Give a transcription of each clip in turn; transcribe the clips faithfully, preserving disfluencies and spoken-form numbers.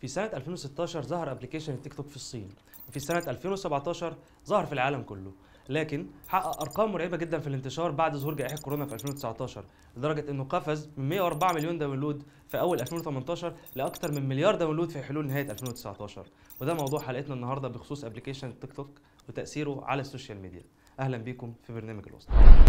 في سنة ألفين وستاشر ظهر ابلكيشن التيك توك في الصين، وفي سنة ألفين وسبعتاشر ظهر في العالم كله، لكن حقق ارقام مرعبة جدا في الانتشار بعد ظهور جائحة كورونا في ألفين وتسعتاشر، لدرجة انه قفز من مئة وأربعة مليون داونلود في اول ألفين وتمنتاشر لاكثر من مليار داونلود في حلول نهاية ألفين وتسعتاشر، وده موضوع حلقتنا النهارده بخصوص ابلكيشن التيك توك وتأثيره على السوشيال ميديا. اهلا بيكم في برنامج الوسط.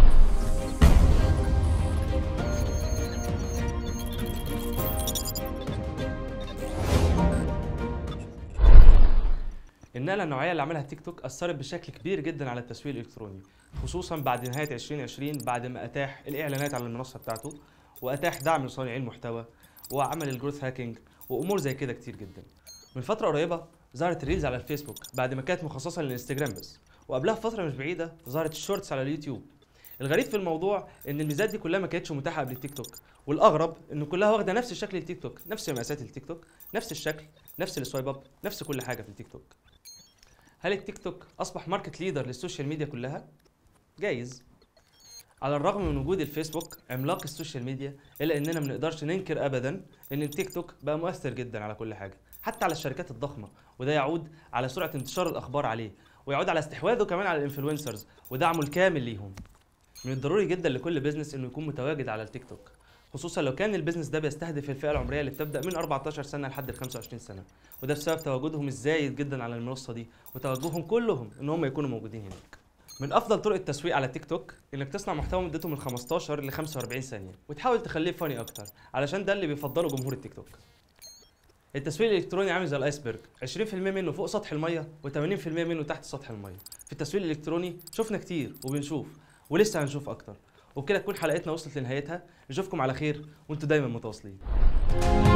النقلة النوعية اللي عملها التيك توك أثرت بشكل كبير جدا على التسويق الإلكتروني، خصوصا بعد نهاية ألفين وعشرين بعد ما أتاح الإعلانات على المنصة بتاعته، وأتاح دعم لصانعي المحتوى، وعمل الجروث هاكينج وأمور زي كده كتير جدا. من فترة قريبة ظهرت الريلز على الفيسبوك بعد ما كانت مخصصة للإنستجرام بس، وقبلها فترة مش بعيدة ظهرت الشورتس على اليوتيوب. الغريب في الموضوع ان الميزات دي كلها ما كانتش متاحه قبل التيك توك، والاغرب ان كلها واخده نفس الشكل التيك توك، نفس مقاسات التيك توك، نفس الشكل، نفس السوايب اب، نفس كل حاجه في التيك توك. هل التيك توك اصبح ماركت ليدر للسوشيال ميديا كلها؟ جايز. على الرغم من وجود الفيسبوك عملاق السوشيال ميديا، الا اننا ما نقدرش ننكر ابدا ان التيك توك بقى مؤثر جدا على كل حاجه، حتى على الشركات الضخمه، وده يعود على سرعه انتشار الاخبار عليه، ويعود على استحواذه كمان على الانفلونسرز ودعمه الكامل ليهم. من الضروري جدا لكل بيزنس انه يكون متواجد على التيك توك، خصوصا لو كان البيزنس ده بيستهدف الفئه العمريه اللي بتبدا من أربعتاشر سنه لحد ال خمسة وعشرين سنه، وده بسبب تواجدهم الزايد جدا على المنصه دي وتوجههم كلهم ان هم يكونوا موجودين هناك. من افضل طرق التسويق على التيك توك انك تصنع محتوى مدته من خمستاشر ل خمسة وأربعين ثانيه، وتحاول تخليه فاني اكتر، علشان ده اللي بيفضله جمهور التيك توك. التسويق الالكتروني عامل زي الايسبرج، عشرين في المية منه فوق سطح الميه وثمانين في المية منه تحت سطح الميه. في التسويق الالكتروني شفنا كتير وبنشوف ولسه هنشوف اكتر، وبكده تكون حلقتنا وصلت لنهايتها. نشوفكم على خير وانتوا دايما متواصلين.